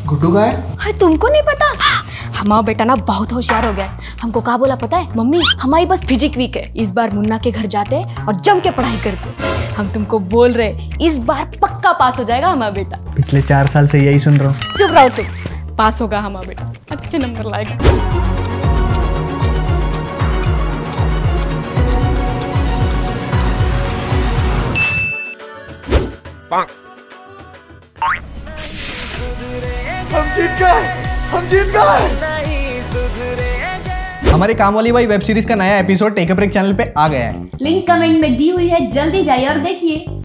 गुड्डू का है? हाय तुमको नहीं पता? हमारा बेटा ना बहुत होशियार हो गया है। हमको क्या बोला पता है? मम्मी हमारी बस फिजिक्स वीक है, इस बार मुन्ना के घर जाते हैं और जम के पढ़ाई करते हैं। हम तुमको बोल रहे इस बार पक्का पास हो जाएगा हमारा बेटा। पिछले 4 साल से यही सुन रहा हूँ। चुप रहो तुम, पास होगा हमारा बेटा, अच्छे नंबर लाएगा। हम जीत गए, हम जीत गए। हमारे काम वाली बाई वेब सीरीज का नया episode take a break channel पे आ गया है। लिंक कमेंट में दी हुई है, जल्दी जाइए और देखिए।